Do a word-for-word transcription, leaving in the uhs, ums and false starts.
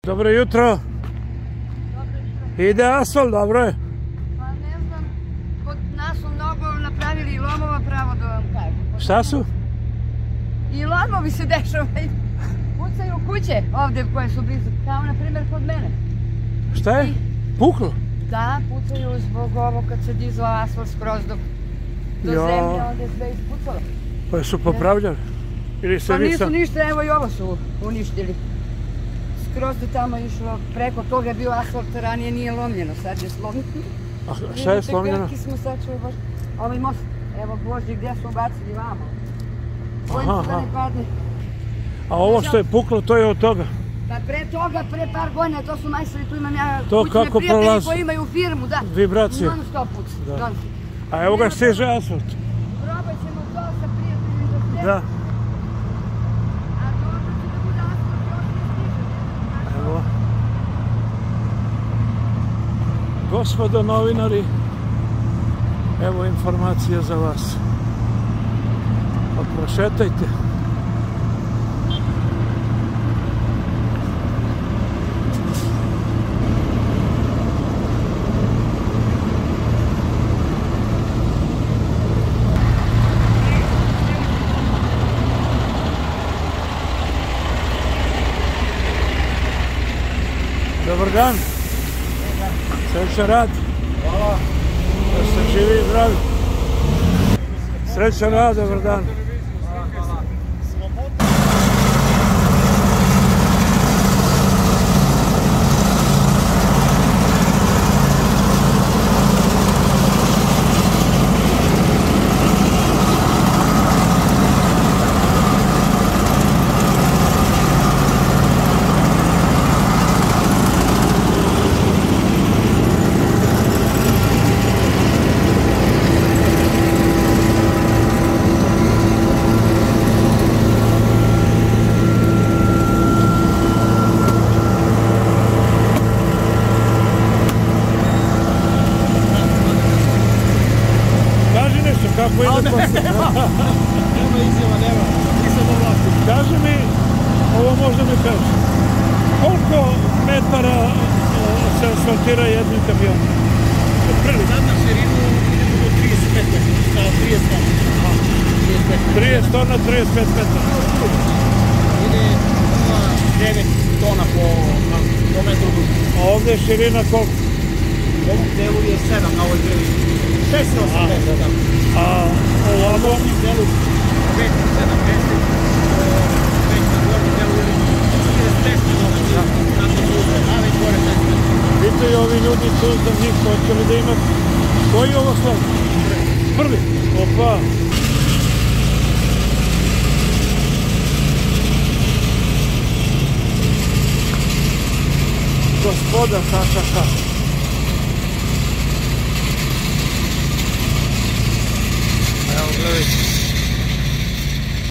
Dobro jutro. Ide asfalt, dobro je. Pa ne znam, kod nas su mnogo napravili i lomova, pravo da vam kažem. Šta su? I lomovi se dešavaju. Pucaju kuće ovde koje su blizu, kao na primjer kod mene. Šta je? Puklo? Da, pucaju zbog ovo kad se dizao asfalt skroz do, do zemlje, onda je sve ispucalo. Pa su popravljali? Ili se Pa vi nisu sam... ništa, evo i ovo su uništili. Skroz je tamo išlo, preko toga je bio asfalt, ranije nije lomljeno, sad je slomljeno. A šta je slomljeno? Vidite kakvi smo sačuli baš, ovaj most, evo Božje gdje su ubacili vamo. Bojim se da ne padne. A ovo što je puklo, to je od toga? Pa pre toga, pre par godina, to su majstori, tu imam ja kućne prijatelji koji imaju firmu, da. Vibracije. Non stop puca. A evo ga stiže asfalt. Probat ćemo to sa prijateljima da stiže. Da. A dobro će da bude asfalt još ne stiže. Evo. Gospodo novinari, evo informacija za vas. Pa prošetajte. Dobar dan. Srećan rad. Hvala. Da ste živi i zdravi. Srećan rad, dobar dan. Kako ide posle? Nema izjava, nema. Nisam ovlasti. Kaži mi, ovo možda mi kaži, koliko metara se asfaltira jednim kamionom? Prvi. Sad na širinu idemo do trideset pet metara. trideset tona. trideset tona, trideset pet metara. Ide devet tona po, po metru. A ovdje je širina koliko? U ovom delu je sedam, na ovoj delu šest osamdeset. A ovamo? U ovom delu pet sedam deset. Već na gornjem delu je četrdeset pet kilometara. Tako su uzme, ali gore šest metara. Pitaju ovi ljudi tu za njih, hoće li da imati... Koji je ovo sad? Prvi. Opa. Gospoda, ha, ha, ha.